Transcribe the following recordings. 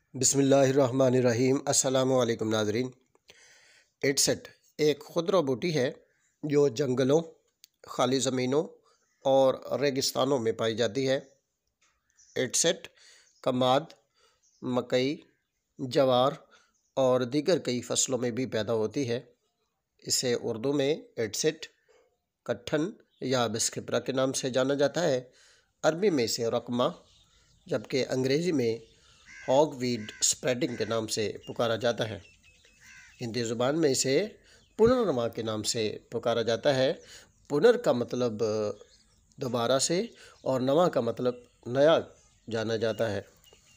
بسم اللہ الرحمن الرحیم۔ السلام علیکم ناظرین۔ ایٹسٹ ایک خضرہ بوٹی ہے جو جنگلوں، خالی زمینوں اور ریگستانوں میں پائی جاتی ہے۔ ایٹسٹ کماد، مکئی، جوار اور دیگر کئی فصلوں میں بھی پیدا ہوتی ہے۔ اسے اردو میں ایٹسٹ، کٹھن یا biskhapra کے نام سے جانا جاتا ہے۔ عربی میں اسے رقمہ جبکہ انگریزی میں ہوگویڈ اسپریڈنگ کے نام سے پکارا جاتا ہے۔ ہندی زبان میں اسے پنرنوا کے نام سے پکارا جاتا ہے۔ پنر کا مطلب دوبارہ سے اور نوا کا مطلب نیا جانا جاتا ہے۔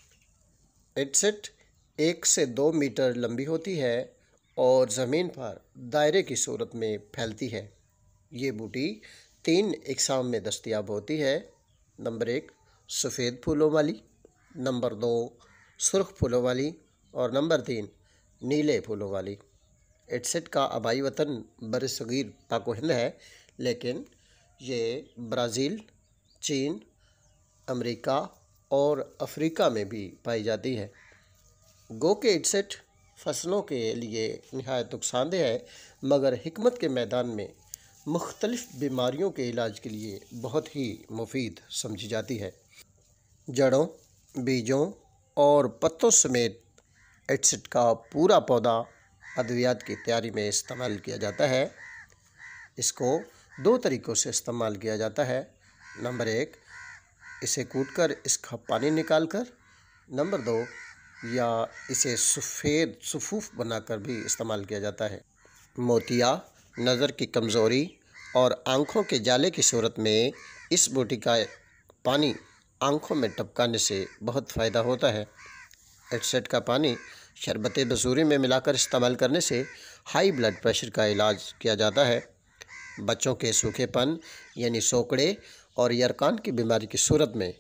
ایٹسٹ 1 سے 2 میٹر لمبی ہوتی ہے اور زمین پر دائرے کی صورت میں پھیلتی ہے۔ یہ بوٹی 3 اقسام میں دستیاب ہوتی ہے۔ نمبر 1 سفید پھولوں والی، نمبر 2 سرخ پھولوں والی اور نمبر 3 نیلے پھولوں والی۔ ایٹسٹ کا آبائی وطن برصغیر پاک و ہند ہے، لیکن یہ برازیل، چین، امریکہ اور افریقہ میں بھی پائی جاتی ہے۔ گو کہ ایٹسٹ فصلوں کے لیے نہایت نقصان دہ ہے، مگر حکمت کے میدان میں مختلف بیماریوں کے علاج کے لیے بہت ہی مفید سمجھی جاتی ہے۔ جڑوں، بیجوں اور پتوں سمیت ایٹسٹ کا پورا پودا ادویات کی تیاری میں استعمال کیا جاتا ہے۔ اس کو 2 طریقوں سے استعمال کیا جاتا ہے۔ نمبر 1 اسے کوٹ کر اس کا پانی نکال کر، نمبر 2 یا اسے سفید صفوف بنا کر بھی استعمال کیا جاتا ہے۔ موتیا، نظر کی کمزوری اور آنکھوں کے جالے کی صورت میں اس بوٹی کا پانی آنکھوں میں ٹپکانے سے بہت فائدہ ہوتا ہے۔ ایٹسٹ کا پانی شربت بصوری میں ملا کر استعمال کرنے سے ہائی بلڈ پریشر کا علاج کیا جاتا ہے۔ بچوں کے سوکھے پن یعنی سوکڑے اور یرقان کی بیماری کی صورت میں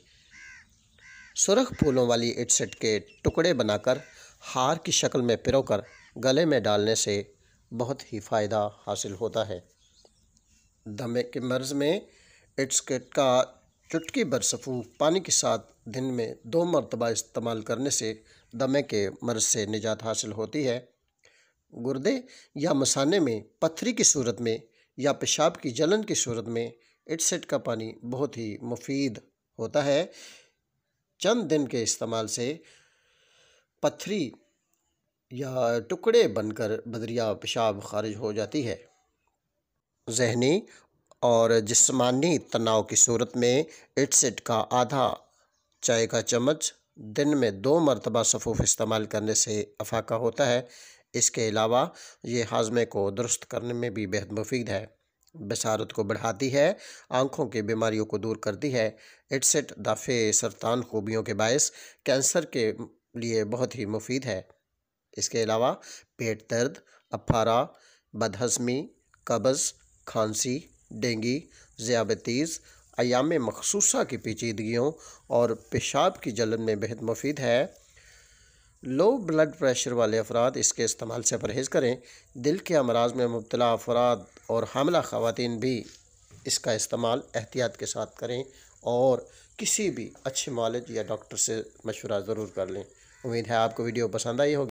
سرخ پھولوں والی ایٹسٹ کے ٹکڑے بنا کر ہار کی شکل میں پرو کر گلے میں ڈالنے سے بہت ہی فائدہ حاصل ہوتا ہے۔ دمے کے مرض میں ایٹسٹ کا چٹکی بھر صفوف پانی کے ساتھ دن میں 2 مرتبہ استعمال کرنے سے دمے کے مرض سے نجات حاصل ہوتی ہے۔ گردے یا مثانے میں پتھری کی صورت میں یا پیشاب کی جلن کی صورت میں ایٹسٹ کا پانی بہت ہی مفید ہوتا ہے۔ چند دن کے استعمال سے پتھری یا ٹکڑے بن کر بدریہ پیشاب خارج ہو جاتی ہے۔ ذہنی اور جسمانی تناؤ کی صورت میں ایٹسٹ کا آدھا چائے کا چمچ دن میں 2 مرتبہ صفوف استعمال کرنے سے افاقہ ہوتا ہے۔ اس کے علاوہ یہ ہاضمے کو درست کرنے میں بھی بہت مفید ہے، بصارت کو بڑھاتی ہے، آنکھوں کی بیماریوں کو دور کرتی ہے۔ ایٹسٹ دافع سرطان خوبیوں کے باعث کینسر کے لیے بہت ہی مفید ہے۔ اس کے علاوہ پیٹ درد، اپھارا، بدہضمی، قبض، کھانسی، ڈینگی، ذیابیطس، ایام مخصوصہ کی پیچیدگیوں اور پیشاب کی جلن میں بہت مفید ہے۔ لو بلڈ پریشر والے افراد اس کے استعمال سے پرہیز کریں۔ دل کے امراض میں مبتلا افراد اور حاملہ خواتین بھی اس کا استعمال احتیاط کے ساتھ کریں اور کسی بھی اچھے معالج یا ڈاکٹر سے مشورہ ضرور کر لیں۔ امید ہے آپ کو ویڈیو پسند آئی ہوگی۔